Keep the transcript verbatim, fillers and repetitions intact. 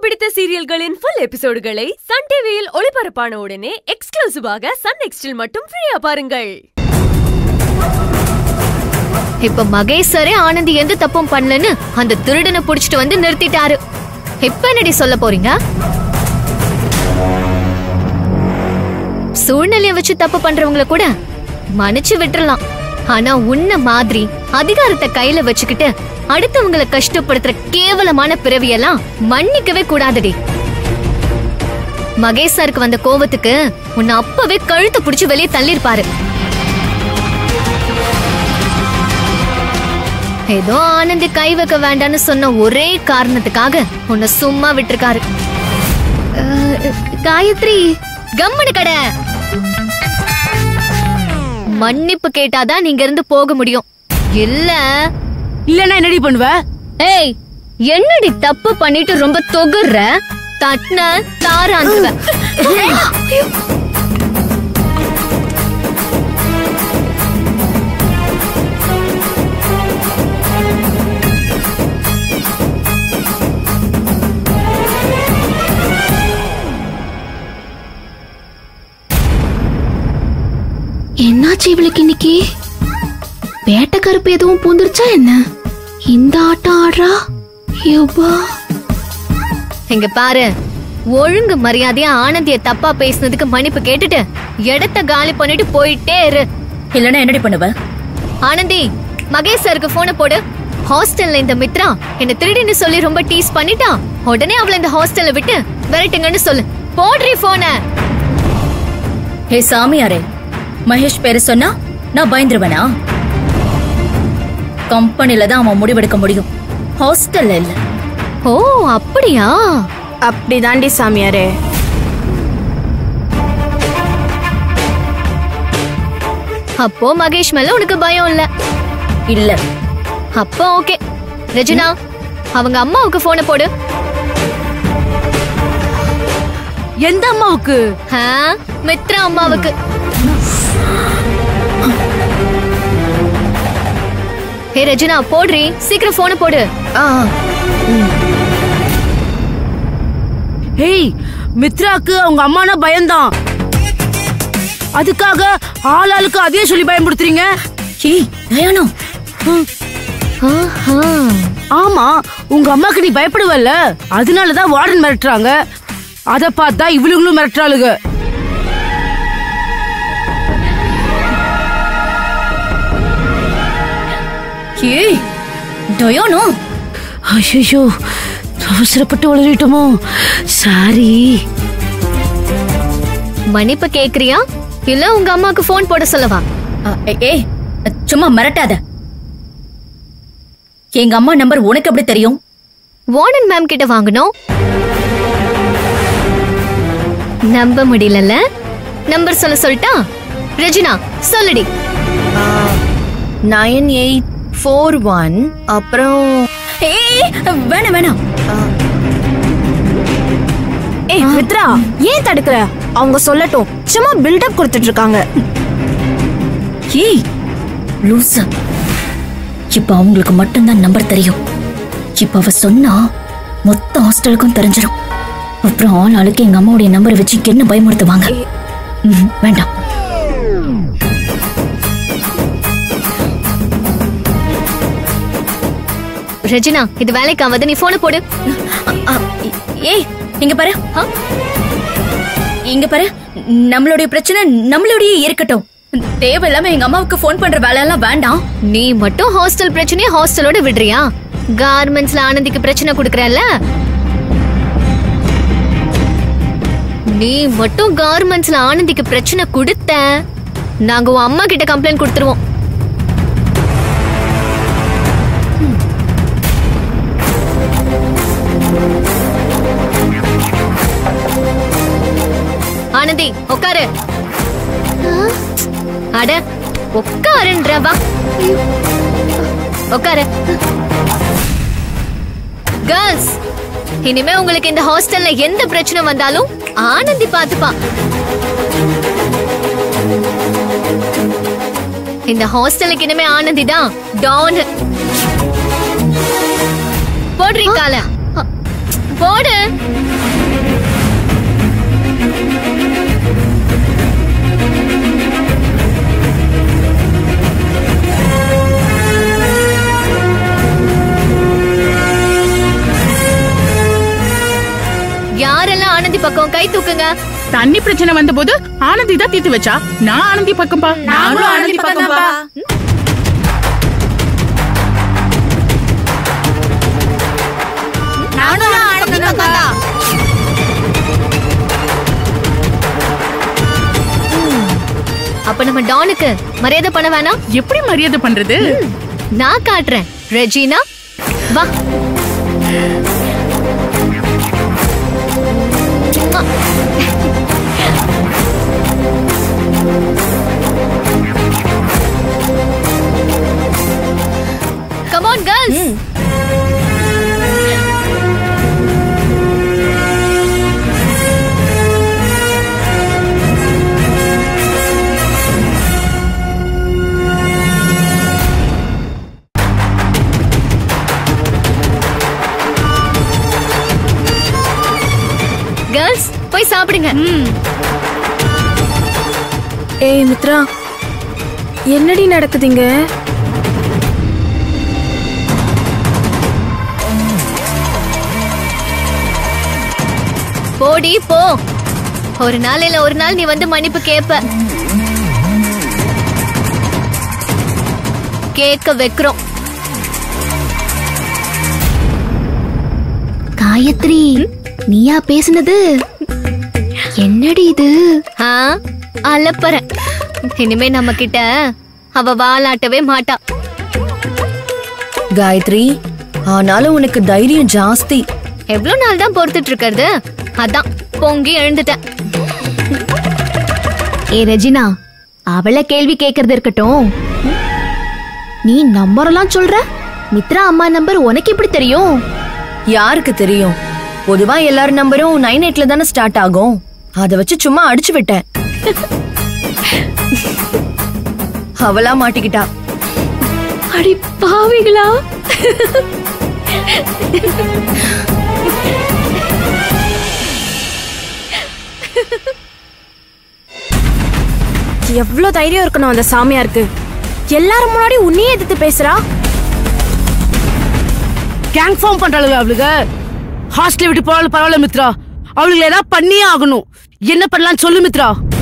பிடித்த சீரியல்களின் full எபிசோடுகளை Sun T V-யில் ஒளிபரப்பான உடனே எக்ஸ்க்ளூசிவாக Sun NXT-இல் மட்டும் ஃப்ரீயா பாருங்கள். இப்ப மகேஸ்வரே ஆனந்தி எந்த தப்பும் பண்ணலன்னு அந்த திருடனை புடிச்சிட்டு வந்து நிறுத்திட்டாரு. இப்ப என்னடி சொல்ல போறீங்க? சூழ்நிலைய வச்சு தப்பு பண்றவங்கள கூட மன்னிச்சு விட்டுறலாம். ஆனா உன்ன மாதிரி அதிகாரத்தை கையில வச்சுக்கிட்டு அடுத்தவங்களை கஷ்டப்படுத்துற கேவலமான பிறவியெல்லாம் மன்னிக்கவே கூடாதுடி. மகேஸ்வருக்கு வந்த கோவத்துக்கு உன்னை அப்பவே கழுத்தை பிடிச்சு வெளியே தள்ளிருப்பாரு. ஏதோ ஆனந்தி கை வைக்க வேண்டான்னு சொன்ன ஒரே காரணத்துக்காக உன்னை சும்மா விட்டுருக்காரு. காயத்ரி கம்மனு கடை. மன்னிப்பு கேட்டாதான் நீங்க இருந்து போக முடியும். இல்ல இல்லன்னா என்னடி பண்ணுவ? ஏய், என்னடி தப்பு பண்ணிட்டு ரொம்ப தொகுற? தட்ன தாராந்துவ. என்னாச்சு இவளுக்கு இன்னைக்கு? வேட்டை கருப்பு எதுவும் பூந்துருச்சா என்ன? இந்த ஆட்டம் ஆடுறா. இங்க பாரு, ஒழுங்கு மரியாதையா ஆனந்திய தப்பா பேசினதுக்கு மன்னிப்பு கேட்டுட்டு இடத்த காலி பண்ணிட்டு போயிட்டே இரு. இல்லன்னா என்னடி பண்ணுவ? ஆனந்தி, மகேஸ்வருக்கு போன போடு. ஹாஸ்டல்ல இந்த மித்ரா என்ன திருடின்னு சொல்லி ரொம்ப டீஸ் பண்ணிட்டா. உடனே அவளை இந்த ஹாஸ்டல்ல விட்டு விரட்டுங்கன்னு சொல்லு. போடுறி போன. ஹே சாமியாரே, மகேஷ் பேரு சொன்னா நான் பயந்துருவனா? கம்பெனில தான் அவன் முடிவெடுக்க முடியும், ஹாஸ்டல்ல இல்ல. ஓ அப்படியா? அப்படிதாண்டி சாமியாரே. அப்போ மகேஷ் மேல உனக்கு பயம் இல்ல? இல்ல. அப்போ ஓகே. ரஜினா, அவங்க அம்மாவுக்கு போன போடு. எந்த அம்மாவுக்கு? மித்ரா அம்மாவுக்கு. ஹே ரஜினா, போடுறி, சீக்கிரம் போன போடு. ஹேய், மித்ராக்கு அவங்க அம்மானா பயம்தான். அதுக்காக ஆளாளுக்கு அதே சொல்லி பயன்படுத்துறீங்க. ஆமா, உங்க அம்மாக்கு நீ பயப்படுவல்ல, அதனாலதான் வார்டன் மிரட்டுறாங்க. அத பார்த்தா இவளுங்களும் மிரட்டுறாளுங்க. ஐயோ, அவசரப்பட்டு வளரிட்டோமோ. சாரி. மன்னிப்பு கேக்குறியா இல்ல உங்க அம்மாக்கு போன் போட சொல்லவா? ஏய், சும்மா மிரட்டாத. எங்க அம்மா நம்பர் உனக்கு எப்படி தெரியும்? வார்டன் மேம் கிட்ட வாங்கணும். நம்ப முடியல. நம்பர் சொல்ல சொல்லிட்டா? ரஜினா சொல்லுடி. Nine eight four one. அப்புறம் வேணாம் வேணாம். ஏய் மித்ரா, ஏன் தடுக்கிற? அவங்க சொல்லட்டும், சும்மா பில்டப் கொடுத்துட்டு இருக்காங்க. ஏய் லூசா, இப்ப அவங்களுக்கு மட்டும்தான் நம்பர் தெரியும். இப்ப அவ சொன்னா மொத்த ஹாஸ்டலுக்கும் தெரிஞ்சிடும். அப்புறம் ஆள் ஆளுக்கு எங்க அம்மாவுடைய நம்பரை வச்சு என்ன பயமுறுத்துவாங்க. வேண்டாம். ரஜினா, இது வேலைக்கு ஆகாது, நீ போன போடு. ஏய் இங்க பாரு, இங்க பாரு, நம்மளுடைய பிரச்சனை நம்மளுடைய இருக்கட்டும். தேவையில்லாம எங்க அம்மாவுக்கு போன் பண்ற வேலை எல்லாம் வேண்டாம். நீ மட்டும் ஹாஸ்டல் பிரச்சனையை ஹாஸ்டலோட விடுறியா? கார்மெண்ட்ஸ்ல ஆனந்திக்கு பிரச்சனை கொடுக்கறல்ல, நீ மட்டும் கார்மெண்ட்ஸ்ல ஆனந்திக்கு பிரச்சனை கொடுத்த, நாங்க உன் அம்மா கிட்ட கம்ப்ளைண்ட் கொடுத்துருவோம். ஆனந்தி உட்காரு. அட உட்காருன்றவா. உட்காரு. கேர்ள்ஸ், இனிமே உங்களுக்கு இந்த ஹாஸ்டல்ல எந்த பிரச்சனை வந்தாலும் ஆனந்தி பாத்துப்பா. இந்த ஹாஸ்டலுக்கு இனிமே ஆனந்தி தான் டான். போடுறீ கால போடு. ஆனந்தி பக்கம் கை தூக்குங்க. தண்ணி பிரச்சனை வந்த போது ஆனந்தி தான் தீர்த்து வச்சா. நான் ஆனந்தி பக்கம்பா. நானும் ஆனந்தி பக்கம்பா. நானும் ஆனந்தி பக்கம்பா. அப்ப நம்ம டானுக்கு மரியாதை பண்ண வேணாம்? எப்படி மரியாதை பண்றது? நான் காட்டுறேன். ரெஜினா வா. Come on girls. கேர்ள்ஸ் போய் சாப்பிடுங்க. ஏய் மித்ரா, என்னடி நடக்குதுங்க? போடி போ. ஒரு நாள் இல்ல ஒரு நாள் நீ வந்து மன்னிப்பு கேப்ப. கேட்க வைக்கிறோம். காயத்ரி, நீயா பேசுனது? என்னடி இது? அலப்பற. இனிமே நம்ம கிட்ட அவ வாலாட்டவே மாட்டா. காயத்ரி, ஆனாலும் உனக்கு தைரியம் ஜாஸ்தி. எவ்வளவு நாள் தான் பொறுத்துட்டு இருக்கிறது? அதான் பொங்கி எழுந்துட்டேன். ஏ ரெஜினா, அவளை கேள்வி கேக்குறது இருக்கட்டும். நீ நம்பர் எல்லாம் சொல்ற? மித்ரா அம்மா நம்பர் உனக்கு எப்படி தெரியும்? யாருக்கு தெரியும்? பொதுவா எல்லாரும் நம்பரும் நைன் எயிட்ல தானே ஸ்டார்ட் ஆகும். அத வச்சு சும்மா அடிச்சு விட்டேன். அவளா மாட்டிக்கிட்டா. அடி பாவிகளா! எவ்வளவு தைரியம் இருக்கணும் அந்த சாமியாருக்கு. எல்லாரும் முன்னாடி உன்னையே எதிர்த்து பேசுறா. கேங் ஃபார்ம் பண்றாளுங்க அவளுக்கு. ஹாஸ்டல் விட்டு போறாலும் பரவாயில்ல மித்ரா, அவளுக்கு ஏதாவது பண்ணியே ஆகணும். என்ன பண்ணலாம் சொல்லு மித்ரா.